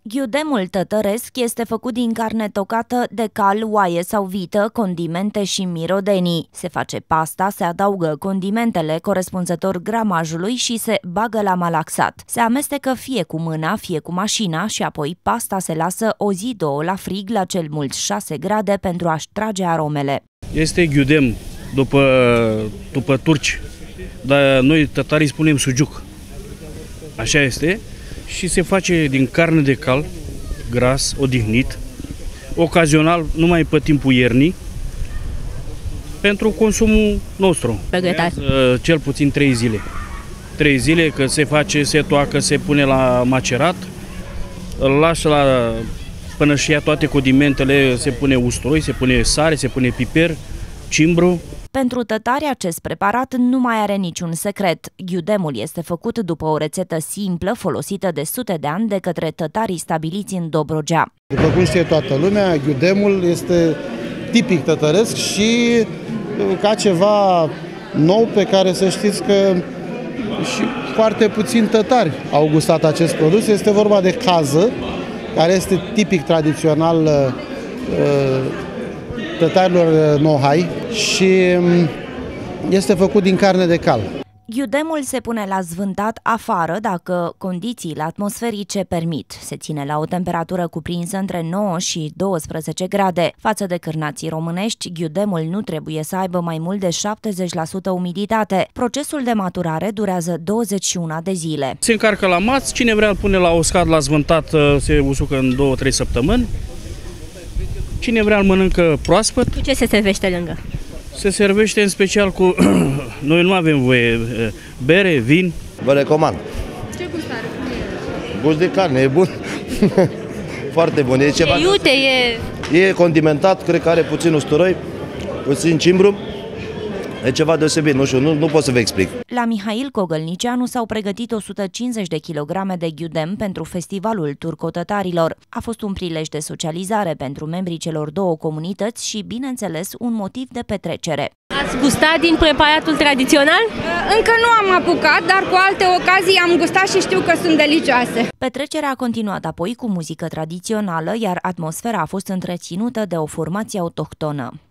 Ghiudemul tătăresc este făcut din carne tocată de cal, oaie sau vită, condimente și mirodenii. Se face pasta, se adaugă condimentele corespunzător gramajului și se bagă la malaxat. Se amestecă fie cu mâna, fie cu mașina și apoi pasta se lasă o zi, două la frig la cel mult 6 grade pentru a-și trage aromele. Este ghiudem după turci, dar noi tătarii spunem sujuc. Așa este. Și se face din carne de cal, gras, odihnit, ocazional, numai pe timpul iernii, pentru consumul nostru. Cel puțin 3 zile. 3 zile, că se face, se toacă, se pune la macerat, îl lași până și ia toate condimentele, se pune usturoi, se pune sare, se pune piper, cimbru. Pentru tătari, acest preparat nu mai are niciun secret. Ghiudemul este făcut după o rețetă simplă, folosită de sute de ani de către tătarii stabiliți în Dobrogea. După cum știe toată lumea, ghiudemul este tipic tătăresc și ca ceva nou pe care să știți că și foarte puțini tătari au gustat acest produs. Este vorba de cază, care este tipic tradițional tătarilor nohai și este făcut din carne de cal. Ghiudemul se pune la zvântat afară dacă condițiile atmosferice permit. Se ține la o temperatură cuprinsă între 9 și 12 grade. Față de cârnații românești, ghiudemul nu trebuie să aibă mai mult de 70% umiditate. Procesul de maturare durează 21 de zile. Se încarcă la maț, cine vrea îl pune la uscat, la zvântat, se usucă în 2-3 săptămâni. Cine vrea îl mănâncă proaspăt. Cu ce se servește lângă? Se servește în special cu... Noi nu avem voie. Bere, vin. Vă recomand. Ce gust are? Gust de carne, e bun. Foarte bun. E ceva iute, e condimentat, cred că are puțin usturoi, puțin cimbru. E ceva deosebit, nu știu, nu pot să vă explic. La Mihail Cogălnicianu s-au pregătit 150 de kilograme de ghiudem pentru festivalul turco-tătarilor. A fost un prilej de socializare pentru membrii celor două comunități și, bineînțeles, un motiv de petrecere. Ați gustat din preparatul tradițional? Încă nu am apucat, dar cu alte ocazii am gustat și știu că sunt delicioase. Petrecerea a continuat apoi cu muzică tradițională, iar atmosfera a fost întreținută de o formație autohtonă.